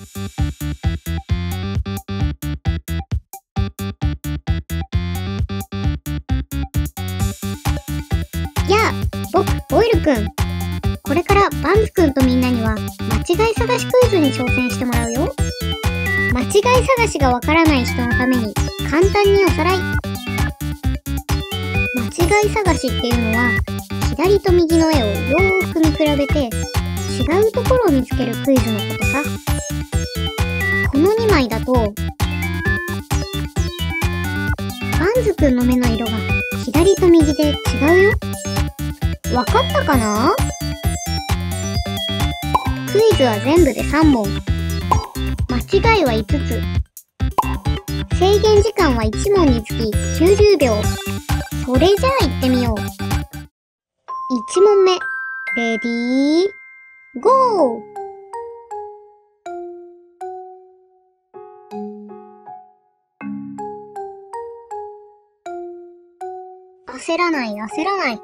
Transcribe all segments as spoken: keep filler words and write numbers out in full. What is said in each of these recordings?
やあ、僕、ボイルくん。これからバンズくんとみんなには間違い探しクイズに挑戦してもらうよ。間違い探しがわからない人のために簡単におさらい。間違い探しっていうのは、左と右の絵をよーく見比べて違うところを見つけるクイズのことさ。このにまいだと、バンズくんの目の色が左と右で違うよ。わかったかな？クイズは全部でさんもん。間違いはいつつ。制限時間はいちもんにつききゅうじゅうびょう。それじゃあ行ってみよう。いちもんめ。レディー、ゴー！焦らない、焦らない。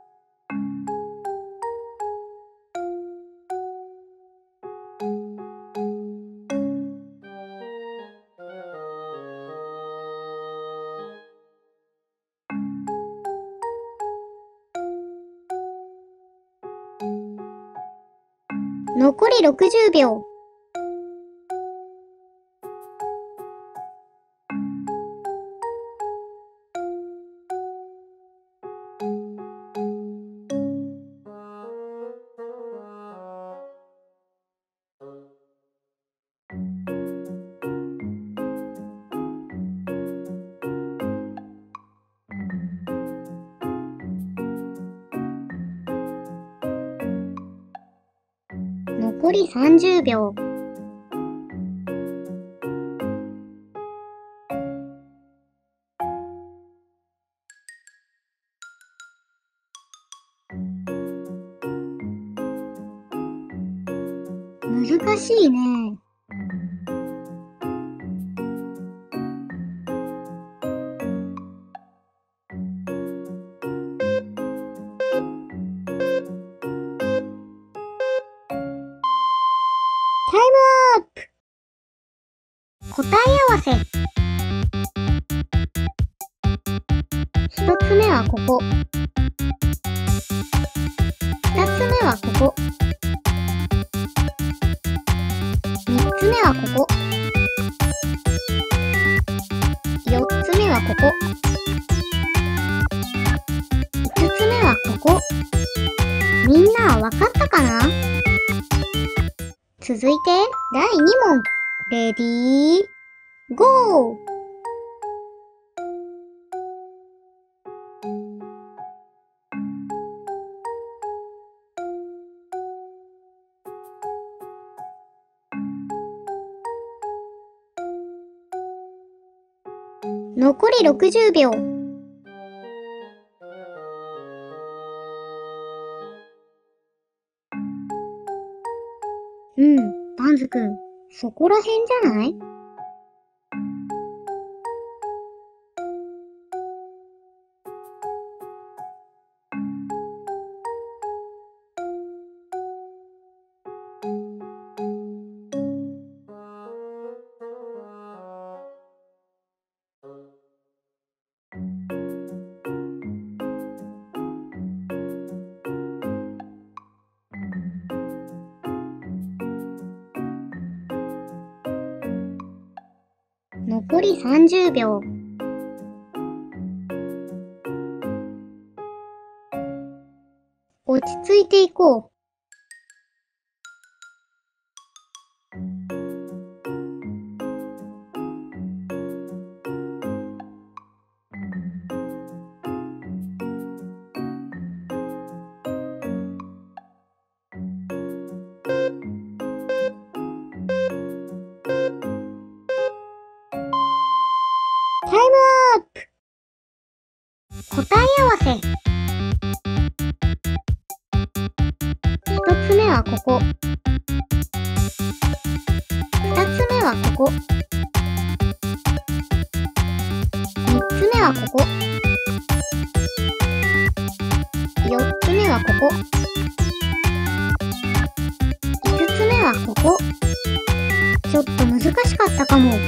残りろくじゅうびょう。残りさんじゅうびょう。難しいね。タイムアップ！答え合わせ。一つ目はここ。二つ目はここ。三つ目はここ。四つ目はここ。五つ目はここ。みんなはわかったかな？続いてだいにもん。レディー、ゴー！残りろくじゅうびょう。うん、バンズくん、そこらへんじゃない？残りさんじゅうびょう。落ち着いていこう。タイムアップ！答え合わせ。一つ目はここ。二つ目はここ。三つ目はここ。四つ目はここ。五つ目はここ。 ちょっと難しかったかも。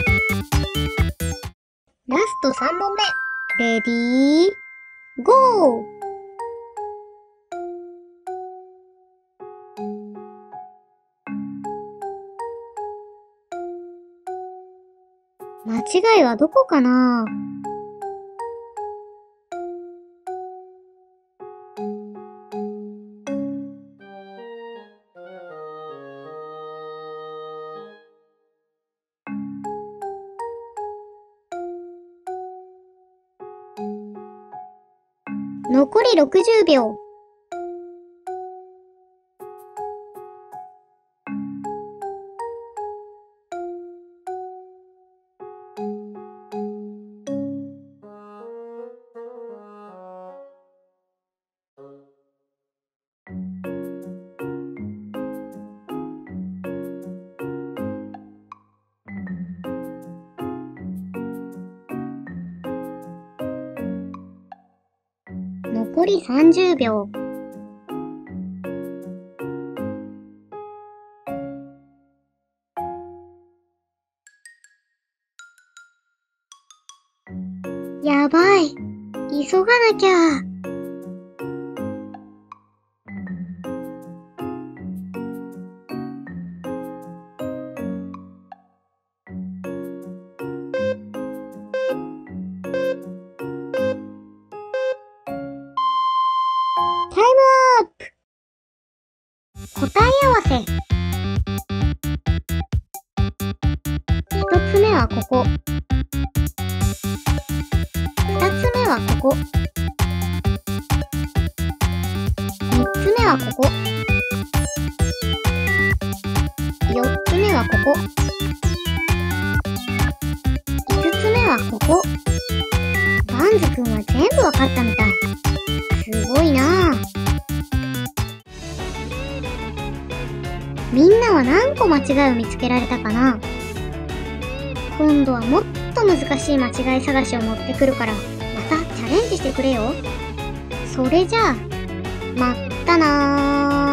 ラストさんもんめ。レディー、ゴー！間違いはどこかな？残りろくじゅうびょう。残りさんじゅうびょう。やばい。急がなきゃ。タイムアップ！答え合わせ。一つ目はここ。二つ目はここ。三つ目はここ。四つ目はここ。五つ目はここ。バンズくんは全部わかったみたい。すごいなぁ。みんなは何個間違いを見つけられたかな？今度はもっと難しい間違い探しを持ってくるから、またチャレンジしてくれよ。それじゃあ、まったなー。